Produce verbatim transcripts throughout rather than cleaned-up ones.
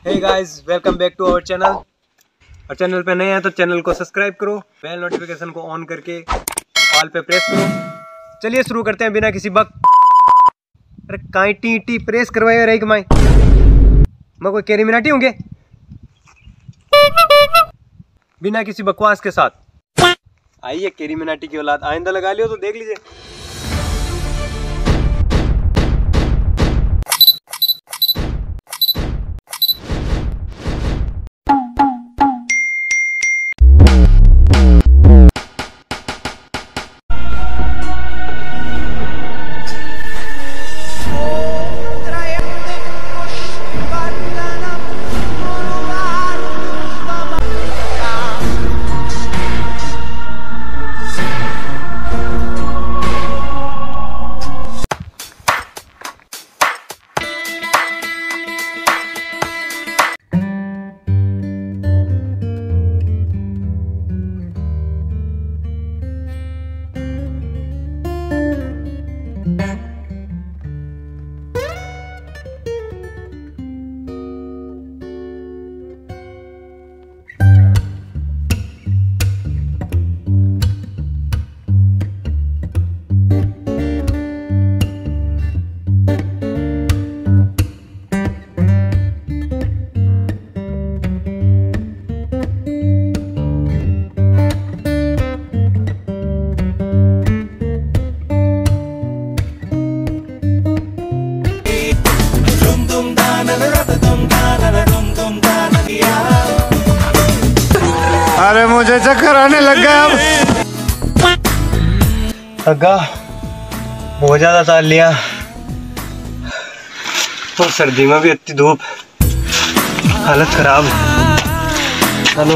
Hey guys, welcome back to our channel. और channel पे नए हैं तो चैनल को सब्सक्राइब करो, बेल नोटिफिकेशन को ऑन करके ऑल पे प्रेस करो। चलिए शुरू करते हैं बिना किसी बक। अरे काई टी टी प्रेस करवाए रही कमाई, मैं कोई कैरी मिनाटी होंगे? बिना किसी बकवास के साथ आइए, कैरी मिनाटी की औलाद आइंदा लगा लियो तो देख लीजिए। अरे मुझे चक्कर आने लग गया अब। अग्गा बहुत ज्यादा ताल लिया और सर्दी में भी इतनी धूप, हालत खराब। चलो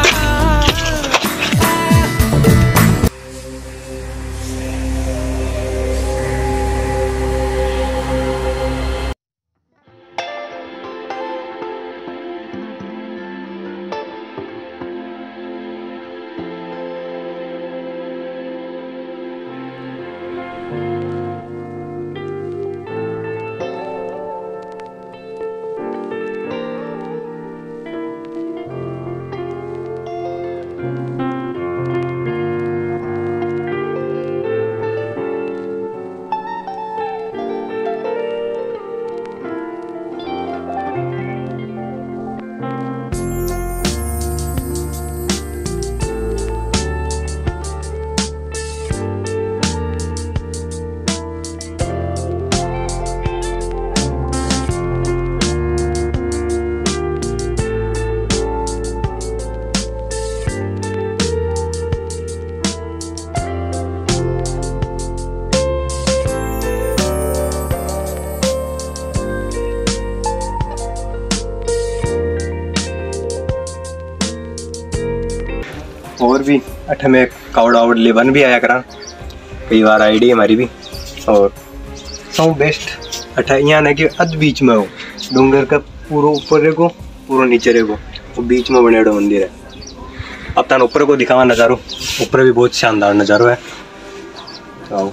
और भी अठ में कावड़ा और लेवन भी आया करा कई बार आईडी हमारी भी। और सब बेस्ट अठ यहाँ ना कि अध बीच में हो, डूंगर का पूरा ऊपर रेगो पूरा नीचे रेगो, वो बीच में बनेड़ो मंदिर है। अब तन ऊपर को दिखावा नज़ारो, ऊपर भी बहुत शानदार नज़ारो है। तो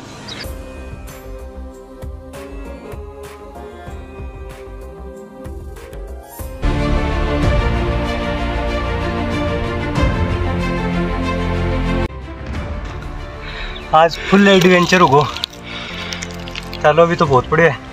आज फुल एडवेंचर होगो। चलो अभी तो बहुत बड़े है।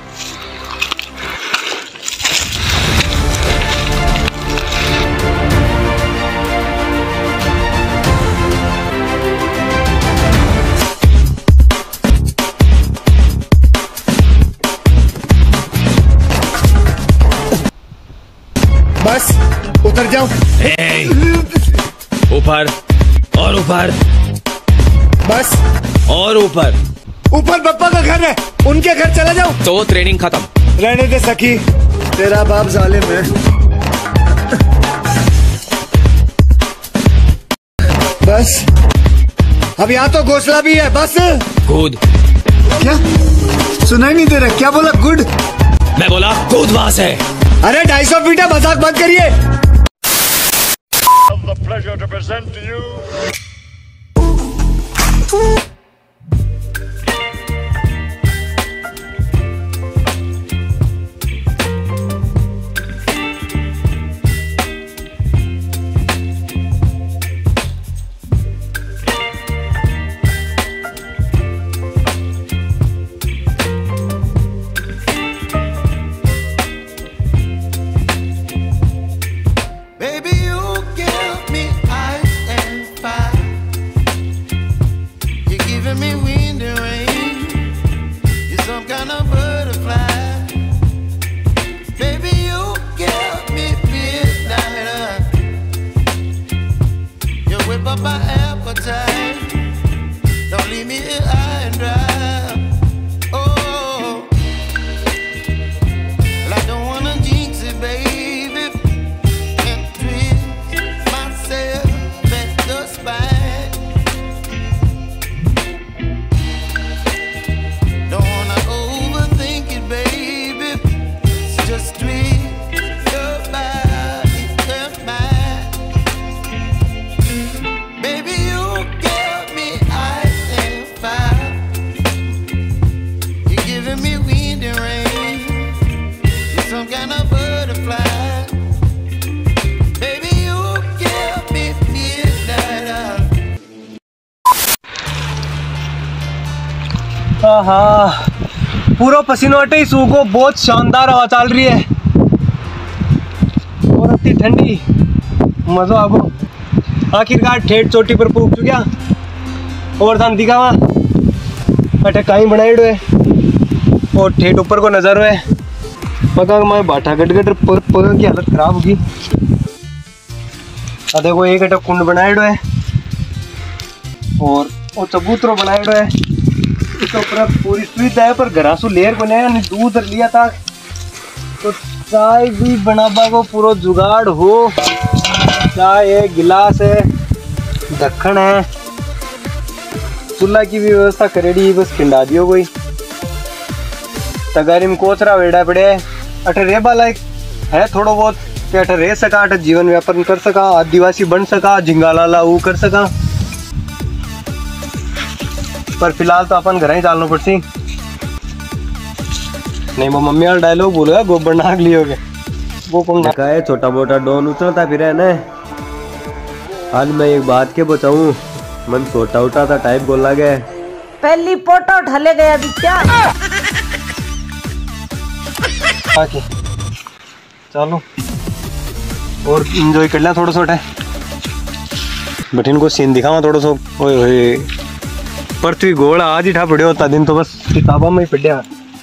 बस उतर जाओ। ऊपर और ऊपर, बस और ऊपर। ऊपर पप्पा का घर है, उनके घर चला जाओ। तो ट्रेनिंग खत्म। रहने दे सखी, तेरा बाप जालिम है। बस अब यहाँ तो घोसला भी है। बस कूद। क्या सुनाई नहीं दे रहा? क्या बोला? गुड। मैं बोला कूद वहां से। अरे ढाई सौ फीट है, मजाक बंद करिए। हाँ, पूरा पसीनो हटे ही सूखो, बहुत शानदार हवा चल रही है और इतनी ठंडी, मजा आ गो। आखिरकार ठेठ चोटी पर पूछ गया और थान दिखा वहाँ अटे कहीं बनाइडो है और ठेठ ऊपर को नजर है। पका मैं बाटा गट गट पर पका की हालत खराब होगी। देखो एक अटे कुंड बनाइडो है और वो चबूतरो बनाइडो है। इसके ऊपर पूरी सुविधा है पर घरासू लेर को नहीं दूध लिया था तो चाय भी बनाबा को पूरा जुगाड़ हो। चाय है, गिलास है, ढक्कन है, चूल्हा की भी व्यवस्था करेड़ी, बस खिंडा दियो कोई। तगारी में कोचरा वेड़ा पड़े अठे रेबा लायक है थोड़ो बहुत कि अठे रह सका, अठे जीवन व्यापन कर सका, आदिवासी बन सका, झिंगाला ला वो कर सका। पर फिलहाल तो अपन घर ही चालना पड़सी। नहीं वो मम्मी वाला डायलॉग बोलेगा गोबर नाग लियोगे वो कौन देखा है। छोटा मोटा डॉन उतरता फिर है ना। आज मैं एक बात के बचाऊं, मन छोटा उठा था टाइप बोला गया पहली फोटो ढले गया भी क्या। आके चलो और इंजॉय कर लिया थोड़ा सा। बठिन को सीन दिखावा थोड़ा सा। ओए ओए पृथ्वी गोल आज ही ठा पड़े होता दिन तो बस किताबों में ही पढ़िया।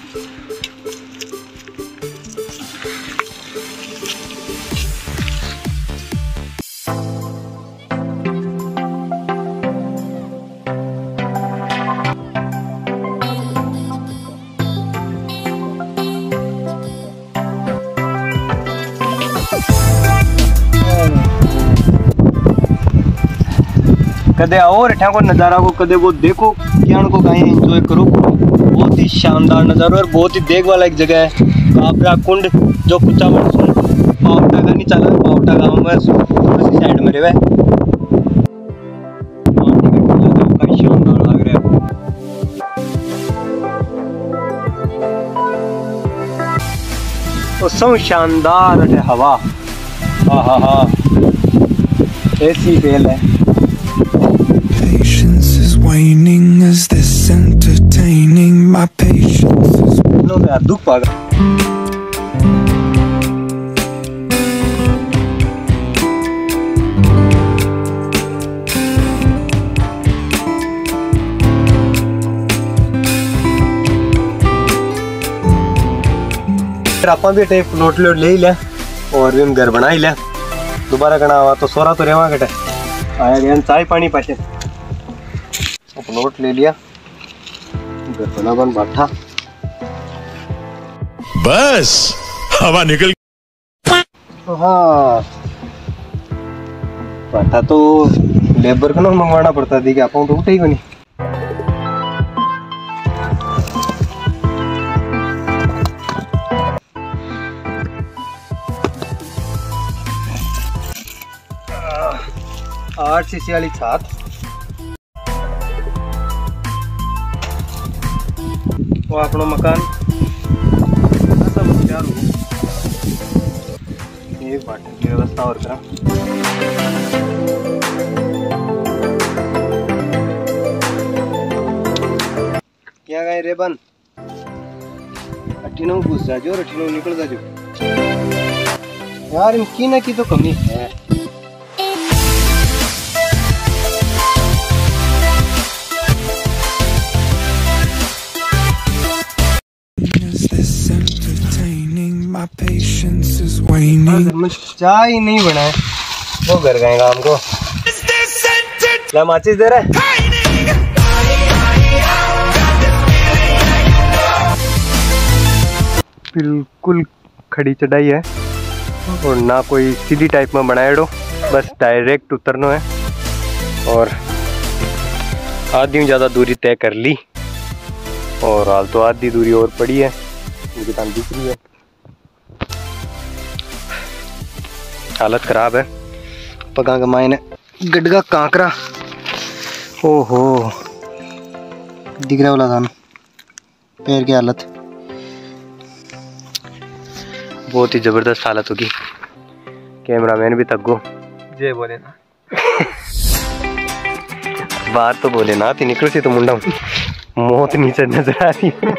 कदे आओ रेठा को नज़ारा को कदे वो देखो ज्ञान को कहीं एंजॉय करो। बहुत ही शानदार नज़ारा और बहुत ही देख वाला एक जगह है कापरा कुंड जो कुचा मनसून पावटा का नहीं चला पावटा गाँव में उसी साइड में रहे। शानदार लग रहा है तो सब शानदार है हवा। हाँ हाँ हाँ ऐसी फेल है। Patience is waning. Is this entertaining? My patience is no यार दुख पागा। आप भी टे प्लॉट लोट ले ही ले और भी हम घर बना ही ले। दोबारा करना हुआ तो सोरा तो रेवा कटे आया गया चाय पानी पाचे प्लॉट ले लिया घर बना बन बैठा बस हवा निकल। हाँ बैठा तो लेबर का ना मंगवाना पड़ता थी कि आप तो उठे ही को नहीं। आठ सीसी वाली छात वो अपना मकान सब तैयार हो। एक बाटन की व्यवस्था और करा। क्या गए रे बन अठीनो घुस जा जो अठीनो निकल जा जो यार इनकी ना की तो कमी है। my patience is waning. चाय नहीं बना है वो घर गएगा हमको। ला माचिस दे रहे बिल्कुल खड़ी चढ़ाई है और ना कोई सीधी टाइप में बनाए डो बस डायरेक्ट उतरना है और आधी ज़्यादा दूरी तय कर ली और हाल तो आधी दूरी और पड़ी है मुझे काम दिख रही है। हालत खराब है पका के मायने गडगा कांकरा ओहो दिख रहा वाला था पैर की हालत बहुत ही जबरदस्त हालत होगी। कैमरामैन भी थक गो जय बोले ना बात तो बोले ना थी निकल सी तो मुंडा मौत नीचे नजर आ रही है।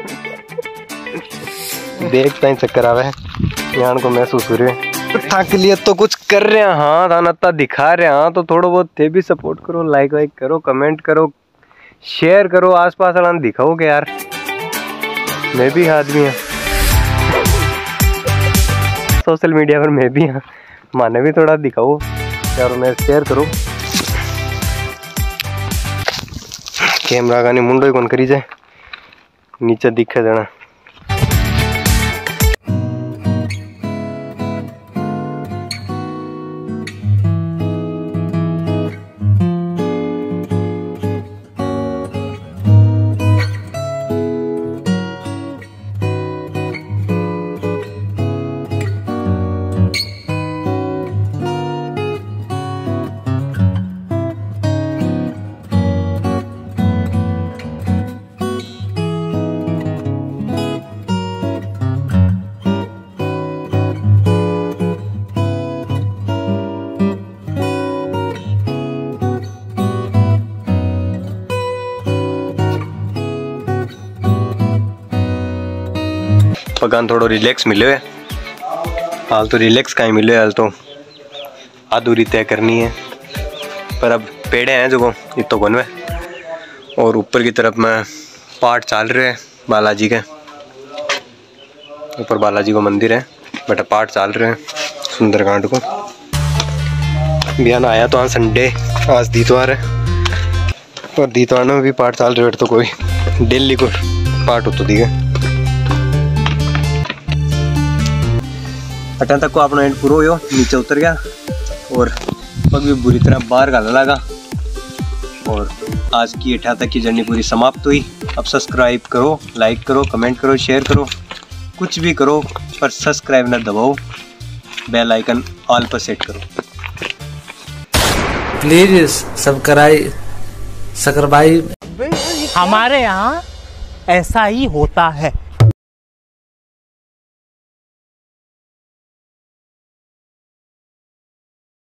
देखता ही चक्कर आवे यहाँ को महसूस हो रही है। थक लिए तो कुछ कर रहे हैं, हाँ दानता दिखा रहे हैं, तो थोड़ा बहुत थे भी सपोर्ट करो, लाइक वाइक करो, कमेंट करो, शेयर करो, आसपास वाला दिखाओ कि यार मैं भी आदमी हूँ, सोशल मीडिया पर मैं भी हाँ, माने भी थोड़ा दिखाओ यार, मैं शेयर करो। कैमरा का नहीं मुंडो ही कौन करी जाए, नीचे दिखे जाना। पगान थोड़ो रिलैक्स मिले है, हाल तो रिलैक्स कहीं मिले, हाल तो अधूरी तय करनी है, पर अब पेड़े हैं जो ये तो कौन है। और ऊपर की तरफ में पाठ चल रहे हैं बालाजी के, ऊपर बालाजी का मंदिर है, बट पाठ चल रहे हैं सुंदरकांड को। बयान आया तो हाँ संडे, आज दीतवार है, और दीतवार में भी पाठ चल रहे हैं, तो कोई डेली को पाठ होता दी है। अटन तक को अपना एंड पूरा हो, नीचे उतर गया और पग भी बुरी तरह बाहर गाला लगा, और आज की अठा तक की जर्नी पूरी समाप्त हुई। अब सब्सक्राइब करो, लाइक करो, कमेंट करो, शेयर करो, कुछ भी करो, पर सब्सक्राइब ना दबाओ, बेल आइकन ऑल पर सेट करो प्लीज। सब्सक्राइब सब्सक्राइब हमारे यहाँ ऐसा ही होता है।